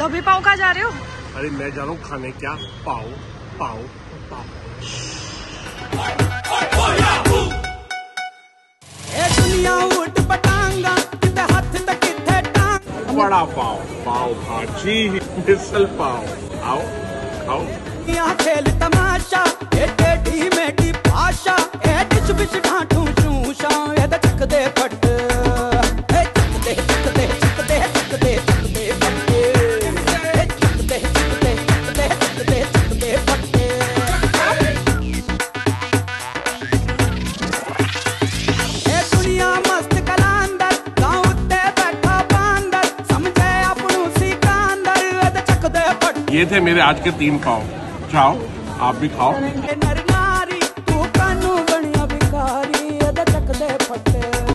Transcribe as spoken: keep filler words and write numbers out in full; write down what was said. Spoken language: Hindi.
धोबी पाव कहाँ जा रहे हो? अरे मैं जा रहा हूँ खाने क्या पाव पाव पाव। बड़ा पाव पाव भाजी मिसल पाव आओ खाओ। खेल तमाशा ए टेढ़ी मेढ़ी भाषा ए डिश बिश ढांठू शूशा ए चक दे फट ए चक दे चक दे चक दे चक दे चक दे फट ए चक दे चक दे चक दे चक दे चक दे फट। ए दुनिया मस्त कलांदर गांव ते बैठा बांदर समझे अपनू सिकंदर ए चक दे फट। ये थे मेरे आज के तीन पाव, जाओ आप भी खाओ।